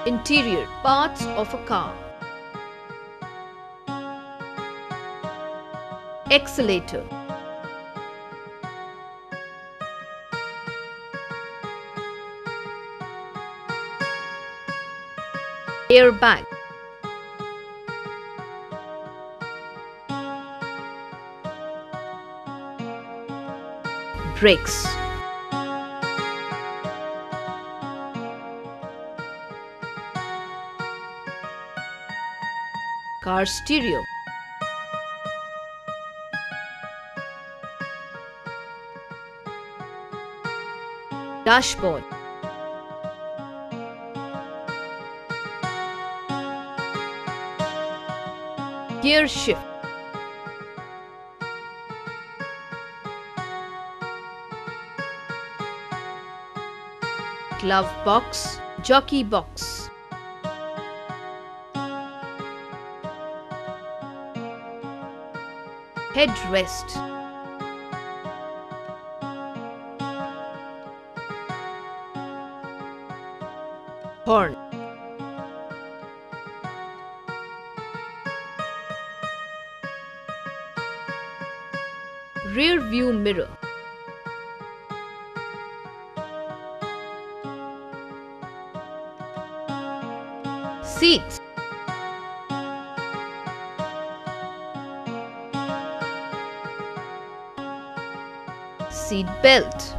Interior parts of a car. Accelerator. Airbag. Brakes. Car stereo. Dashboard. Gear shift. Glove box, jockey box. Headrest. Horn. Rear view mirror. Seats. Seat belt.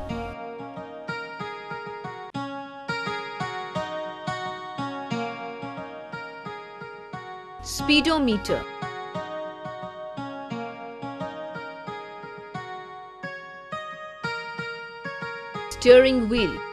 Speedometer. Steering wheel.